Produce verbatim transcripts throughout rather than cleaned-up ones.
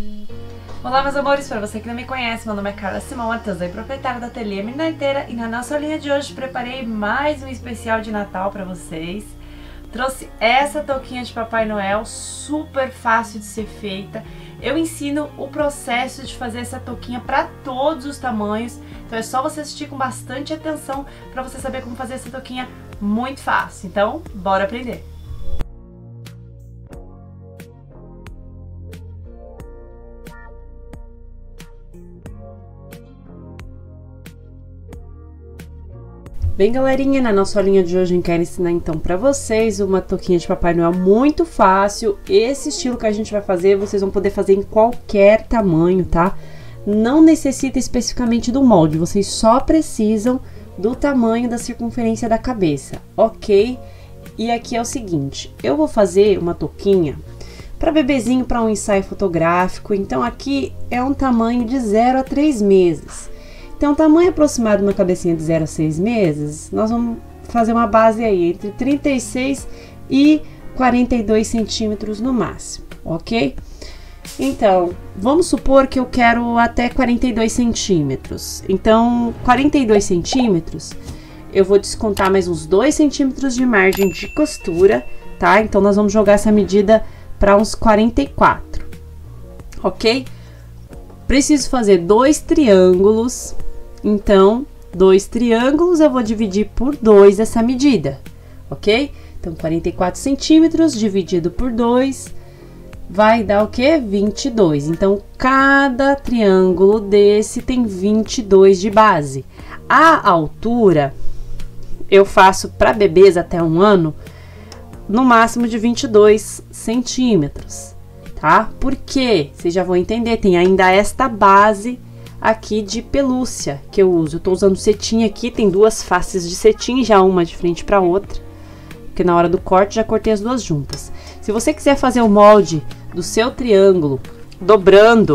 Olá meus amores, para você que não me conhece, meu nome é Carla Simão Matheus, proprietária da Ateliê Menina Inteira, e na nossa linha de hoje preparei mais um especial de Natal para vocês. Trouxe essa touquinha de Papai Noel, super fácil de ser feita. Eu ensino o processo de fazer essa touquinha para todos os tamanhos, então é só você assistir com bastante atenção para você saber como fazer essa touquinha muito fácil. Então, bora aprender! Bem, galerinha, na nossa aulinha de hoje eu quero ensinar então para vocês uma touquinha de Papai Noel muito fácil. Esse estilo que a gente vai fazer, vocês vão poder fazer em qualquer tamanho, tá? Não necessita especificamente do molde, vocês só precisam do tamanho da circunferência da cabeça, ok? E aqui é o seguinte, eu vou fazer uma touquinha para bebezinho, para um ensaio fotográfico, então aqui é um tamanho de zero a três meses. Então, tamanho aproximado de uma cabecinha de zero a seis meses, nós vamos fazer uma base aí entre trinta e seis e quarenta e dois centímetros no máximo, ok? Então, vamos supor que eu quero até quarenta e dois centímetros. Então, quarenta e dois centímetros, eu vou descontar mais uns dois centímetros de margem de costura, tá? Então, nós vamos jogar essa medida para uns quarenta e quatro, ok? Preciso fazer dois triângulos. Então, dois triângulos eu vou dividir por dois essa medida, ok? Então, quarenta e quatro centímetros dividido por dois vai dar o quê? vinte e dois. Então, cada triângulo desse tem vinte e dois de base. A altura eu faço para bebês até um ano no máximo de vinte e dois centímetros, tá? Por quê? Vocês já vão entender, tem ainda esta base aqui de pelúcia que eu uso. Eu tô usando cetim aqui, tem duas faces de cetim, já uma de frente para outra, porque na hora do corte já cortei as duas juntas. Se você quiser fazer o molde do seu triângulo, dobrando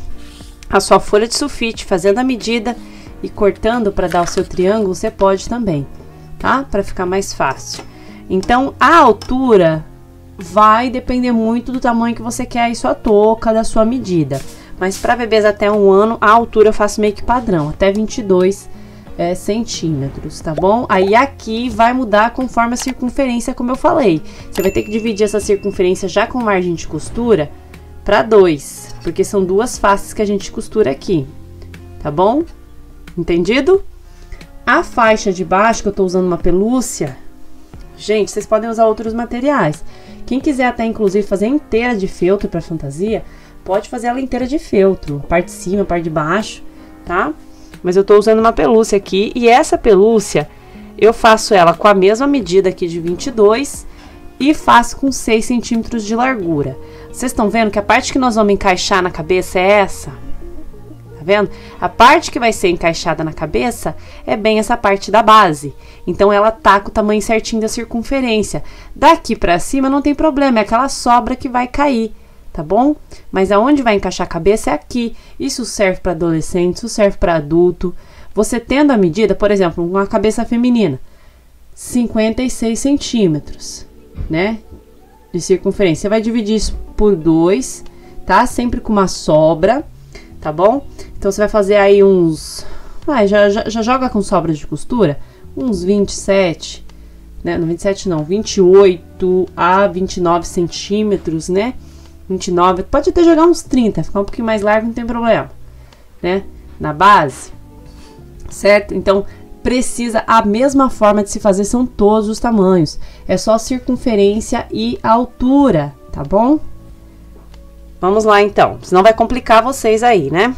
a sua folha de sulfite, fazendo a medida e cortando para dar o seu triângulo, você pode também, tá? Para ficar mais fácil. Então, a altura vai depender muito do tamanho que você quer aí sua touca, da sua medida. Mas para bebês até um ano, a altura eu faço meio que padrão, até vinte e dois é, centímetros, tá bom? Aí aqui vai mudar conforme a circunferência, como eu falei. Você vai ter que dividir essa circunferência já com margem de costura para dois, porque são duas faces que a gente costura aqui, tá bom? Entendido? A faixa de baixo, que eu tô usando uma pelúcia, gente, vocês podem usar outros materiais. Quem quiser até, inclusive, fazer inteira de feltro para fantasia, pode fazer ela inteira de feltro, parte de cima, parte de baixo, tá? Mas eu tô usando uma pelúcia aqui, e essa pelúcia, eu faço ela com a mesma medida aqui de vinte e dois e faço com seis centímetros de largura. Vocês estão vendo que a parte que nós vamos encaixar na cabeça é essa? Tá vendo? A parte que vai ser encaixada na cabeça é bem essa parte da base. Então, ela tá com o tamanho certinho da circunferência. Daqui pra cima não tem problema, é aquela sobra que vai cair, tá bom? Mas aonde vai encaixar a cabeça é aqui. Isso serve para adolescente, isso serve para adulto. Você tendo a medida, por exemplo, uma cabeça feminina, cinquenta e seis centímetros, né? De circunferência. Você vai dividir isso por dois, tá? Sempre com uma sobra, tá bom? Então, você vai fazer aí uns... Ah, já, já, já joga com sobras de costura, uns vinte e sete, né? Não, vinte e sete não, vinte e oito a vinte e nove centímetros, né? vinte e nove, pode até jogar uns trinta, ficar um pouquinho mais largo, não tem problema, né? Na base, certo? Então, precisa, a mesma forma de se fazer são todos os tamanhos. É só circunferência e altura, tá bom? Vamos lá, então. Senão vai complicar vocês aí, né?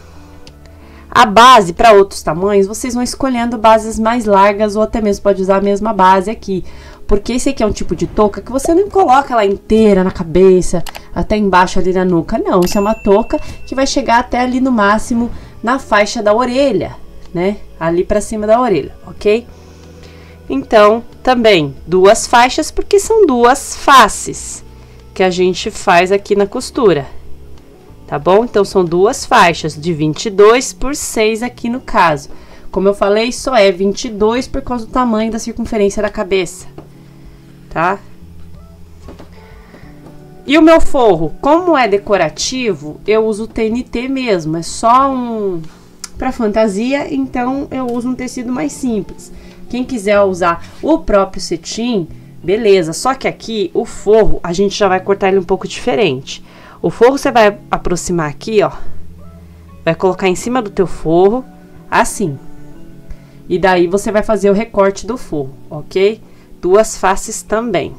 A base, para outros tamanhos, vocês vão escolhendo bases mais largas ou até mesmo pode usar a mesma base aqui. Porque esse aqui é um tipo de touca que você não coloca ela inteira na cabeça, até embaixo ali na nuca. Não, isso é uma touca que vai chegar até ali no máximo na faixa da orelha, né? Ali pra cima da orelha, ok? Então, também duas faixas, porque são duas faces que a gente faz aqui na costura, tá bom? Então, são duas faixas de vinte e dois por seis aqui no caso. Como eu falei, só é vinte e dois por causa do tamanho da circunferência da cabeça, tá? E o meu forro, como é decorativo, eu uso T N T mesmo, é só um para fantasia, então eu uso um tecido mais simples. Quem quiser usar o próprio cetim, beleza, só que aqui o forro a gente já vai cortar ele um pouco diferente. O forro você vai aproximar aqui, ó, vai colocar em cima do teu forro, assim. E daí você vai fazer o recorte do forro, ok? Duas faces também.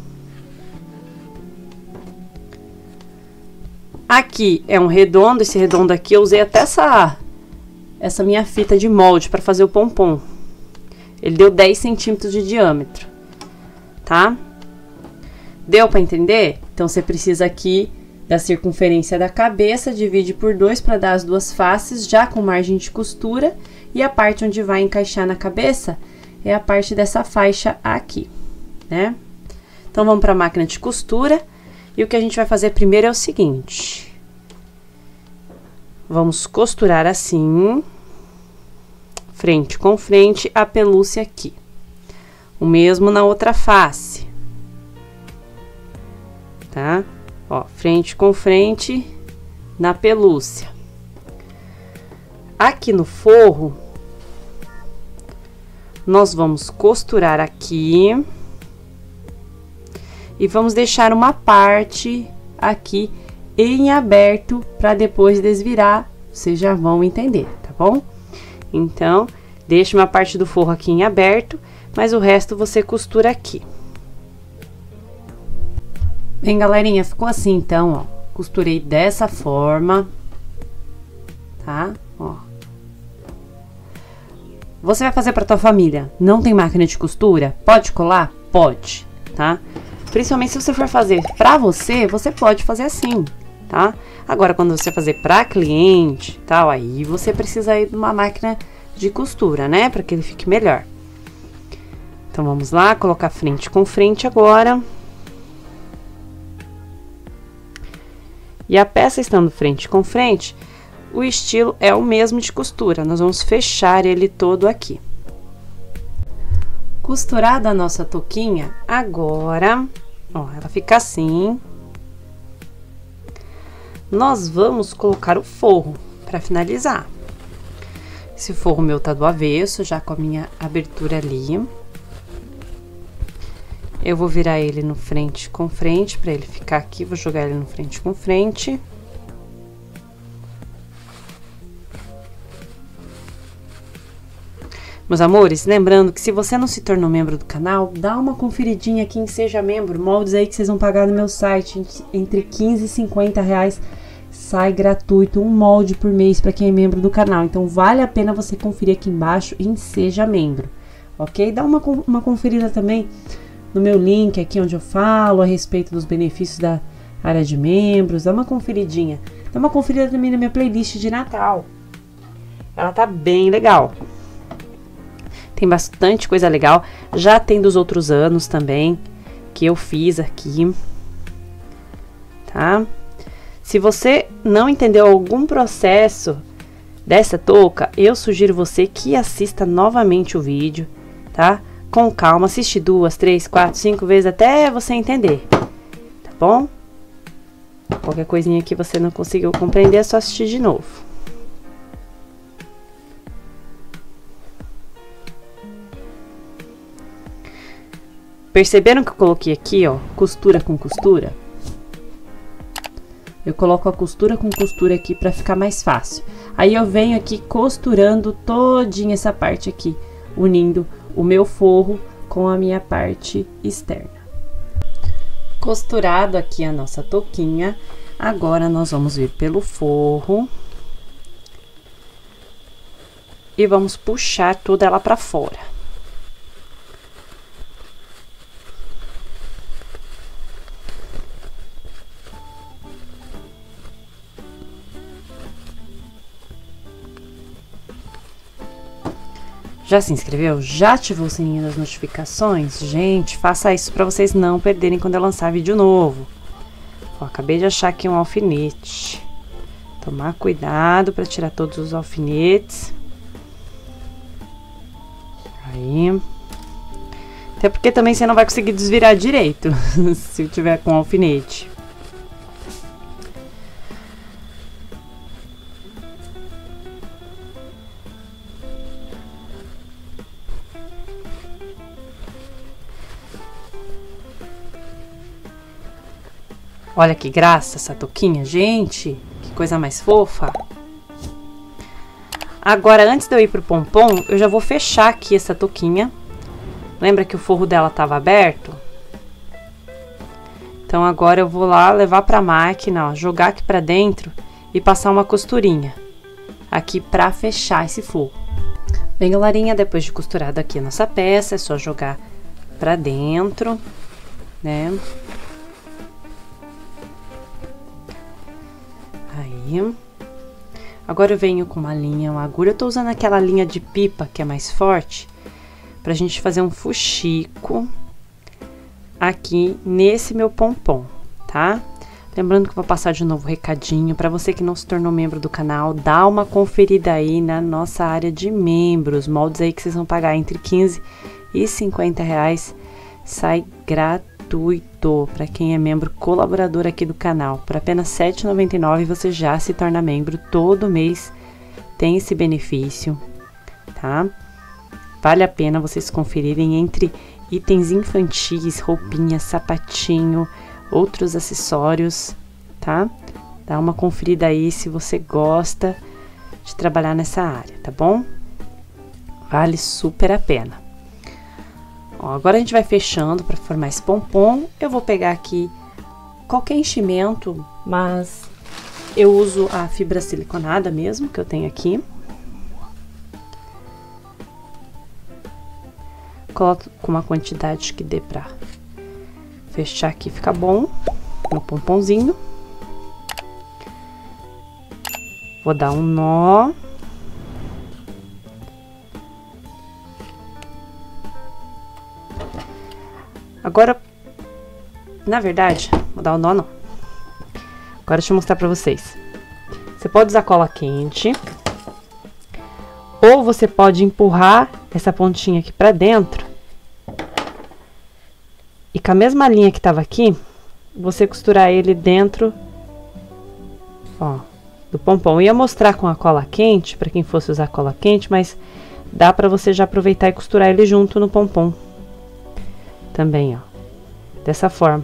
Aqui é um redondo, esse redondo aqui eu usei até essa, essa minha fita de molde para fazer o pompom. Ele deu dez centímetros de diâmetro, tá? Deu para entender? Então, você precisa aqui da circunferência da cabeça, divide por dois para dar as duas faces, já com margem de costura. E a parte onde vai encaixar na cabeça é a parte dessa faixa aqui, né? Então, vamos para a máquina de costura. E o que a gente vai fazer primeiro é o seguinte. Vamos costurar assim, frente com frente, a pelúcia aqui. O mesmo na outra face. Tá? Ó, frente com frente na pelúcia. Aqui no forro, nós vamos costurar aqui. E vamos deixar uma parte aqui em aberto para depois desvirar. Vocês já vão entender, tá bom? Então, deixe uma parte do forro aqui em aberto, mas o resto você costura aqui. Bem, galerinha, ficou assim então, ó. Costurei dessa forma, tá? Ó. Você vai fazer para tua família, não tem máquina de costura? Pode colar? Pode, tá? Principalmente se você for fazer pra você, você pode fazer assim, tá? Agora, quando você fazer pra cliente, tal, aí você precisa ir de uma máquina de costura, né? Pra que ele fique melhor. Então, vamos lá, colocar frente com frente agora. E a peça estando frente com frente, o estilo é o mesmo de costura. Nós vamos fechar ele todo aqui. Costurada a nossa touquinha, agora, ó, ela fica assim. Nós vamos colocar o forro para finalizar. Esse forro meu tá do avesso, já com a minha abertura ali. Eu vou virar ele no frente com frente, para ele ficar aqui, vou jogar ele no frente com frente. Meus amores, lembrando que se você não se tornou membro do canal, dá uma conferidinha aqui em Seja Membro, moldes aí que vocês vão pagar no meu site, entre quinze e cinquenta reais, sai gratuito, um molde por mês para quem é membro do canal. Então, vale a pena você conferir aqui embaixo em Seja Membro, ok? Dá uma, uma conferida também no meu link aqui, onde eu falo a respeito dos benefícios da área de membros, dá uma conferidinha. Dá uma conferida também na minha playlist de Natal, ela tá bem legal. Tem bastante coisa legal. Já tem dos outros anos também, que eu fiz aqui, tá? Se você não entendeu algum processo dessa touca, eu sugiro você que assista novamente o vídeo, tá? Com calma, assiste duas, três, quatro, cinco vezes até você entender, tá bom? Qualquer coisinha que você não conseguiu compreender, é só assistir de novo. Perceberam que eu coloquei aqui, ó, costura com costura? Eu coloco a costura com costura aqui pra ficar mais fácil. Aí eu venho aqui costurando todinha essa parte aqui, unindo o meu forro com a minha parte externa. Costurado aqui a nossa touquinha, agora nós vamos vir pelo forro e vamos puxar toda ela pra fora. Já se inscreveu? Já ativou o sininho das notificações? Gente, faça isso para vocês não perderem quando eu lançar vídeo novo. Ó, acabei de achar aqui um alfinete. Tomar cuidado para tirar todos os alfinetes. Aí. Até porque também você não vai conseguir desvirar direito se eu tiver com alfinete. Olha que graça essa touquinha, gente. Que coisa mais fofa. Agora, antes de eu ir pro pompom, eu já vou fechar aqui essa touquinha. Lembra que o forro dela estava aberto? Então, agora eu vou lá levar pra máquina, ó, jogar aqui pra dentro e passar uma costurinha aqui pra fechar esse forro. Bem, galerinha, depois de costurado aqui a nossa peça, é só jogar pra dentro, né? Aí. Agora eu venho com uma linha, uma agulha. Eu tô usando aquela linha de pipa que é mais forte, pra gente fazer um fuxico aqui nesse meu pompom, tá? Lembrando que eu vou passar de novo o recadinho para você que não se tornou membro do canal, dá uma conferida aí na nossa área de membros, moldes aí que vocês vão pagar entre quinze e cinquenta reais, sai gratuito para quem é membro colaborador aqui do canal. Por apenas sete reais e noventa e nove centavos você já se torna membro, todo mês tem esse benefício, tá? Vale a pena vocês conferirem entre itens infantis, roupinha, sapatinho, outros acessórios, tá? Dá uma conferida aí se você gosta de trabalhar nessa área, tá bom? Vale super a pena. Ó, agora a gente vai fechando para formar esse pompom. Eu vou pegar aqui qualquer enchimento, mas eu uso a fibra siliconada mesmo, que eu tenho aqui. Coloco com uma quantidade que dê pra fechar aqui, fica bom no pomponzinho. Vou dar um nó. Agora, na verdade, vou dar um nó não. Agora deixa eu mostrar pra vocês. Você pode usar cola quente, ou você pode empurrar essa pontinha aqui pra dentro e com a mesma linha que tava aqui, você costurar ele dentro, ó, do pompom. Eu ia mostrar com a cola quente, pra quem fosse usar cola quente, mas dá pra você já aproveitar e costurar ele junto no pompom. Também, ó, dessa forma.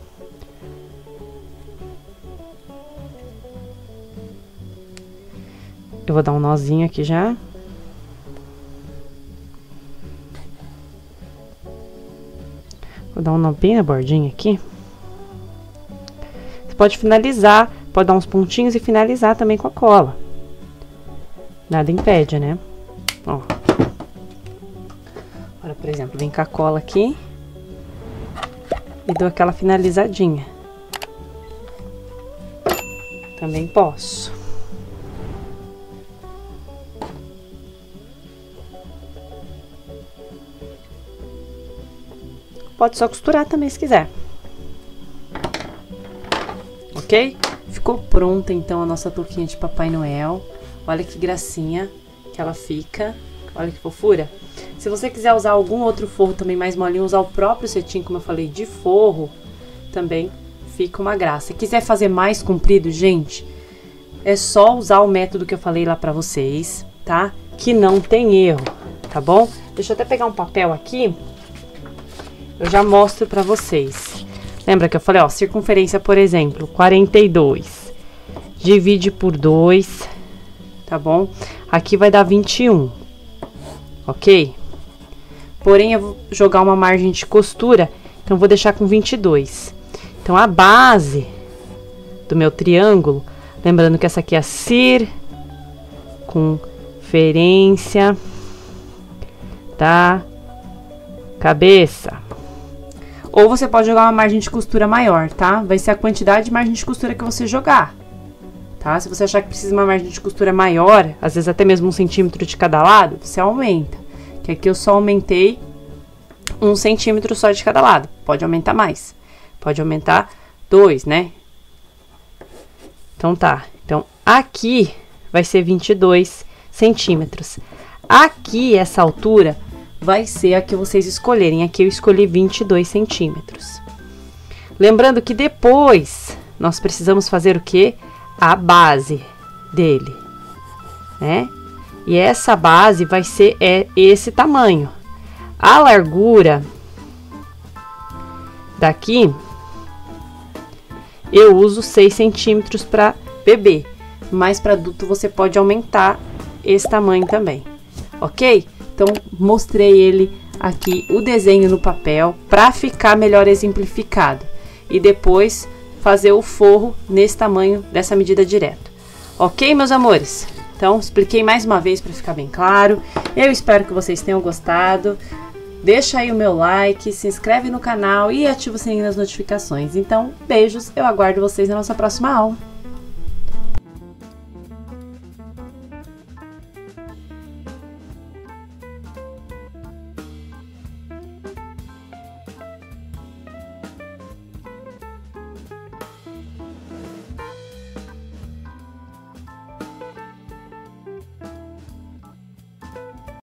Eu vou dar um nozinho aqui já. Vou dar um nó bem na bordinha aqui. Você pode finalizar, pode dar uns pontinhos e finalizar também com a cola. Nada impede, né? Ó. Agora, por exemplo, vem com a cola aqui e dou aquela finalizadinha. Também posso. Pode só costurar também se quiser. Ok? Ficou pronta então a nossa touquinha de Papai Noel. Olha que gracinha que ela fica. Olha que fofura. Se você quiser usar algum outro forro também mais molinho, usar o próprio cetim, como eu falei, de forro, também fica uma graça. Se quiser fazer mais comprido, gente, é só usar o método que eu falei lá pra vocês, tá? Que não tem erro, tá bom? Deixa eu até pegar um papel aqui. Eu já mostro pra vocês. Lembra que eu falei, ó, circunferência, por exemplo, quarenta e dois. Divide por dois, tá bom? Aqui vai dar vinte e um, ok? Porém, eu vou jogar uma margem de costura, então vou deixar com vinte e dois. Então, a base do meu triângulo, lembrando que essa aqui é a circunferência da cabeça. Ou você pode jogar uma margem de costura maior, tá? Vai ser a quantidade de margem de costura que você jogar, tá? Se você achar que precisa de uma margem de costura maior, às vezes até mesmo um centímetro de cada lado, você aumenta. Que aqui eu só aumentei um centímetro só de cada lado. Pode aumentar mais. Pode aumentar dois, né? Então tá. Então aqui vai ser vinte e dois centímetros. Aqui, essa altura, vai ser a que vocês escolherem. Aqui eu escolhi vinte e dois centímetros. Lembrando que depois nós precisamos fazer o quê? A base dele, né? E essa base vai ser é, esse tamanho. A largura daqui Eu uso seis centímetros para bebê, mas para adulto você pode aumentar esse tamanho também, ok? Então mostrei ele aqui, o desenho no papel, para ficar melhor exemplificado, e depois fazer o forro nesse tamanho, dessa medida direto, ok, meus amores? Então expliquei mais uma vez para ficar bem claro. Eu espero que vocês tenham gostado. Deixa aí o meu like, se inscreve no canal e ativa o sininho das notificações. Então, beijos, eu aguardo vocês na nossa próxima aula.